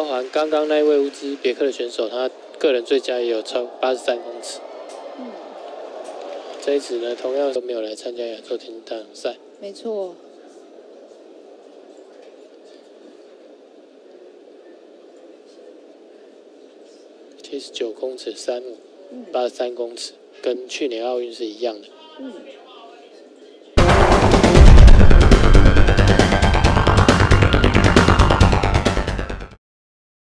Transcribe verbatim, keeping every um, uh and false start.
包含刚刚那一位乌兹别克的选手，他个人最佳也有超八十三公尺。嗯，这一次呢，同样都没有来参加亚洲田径大奖赛。 没错。 七十九公尺三五，八十三公尺，跟去年奥运是一样的。 嗯。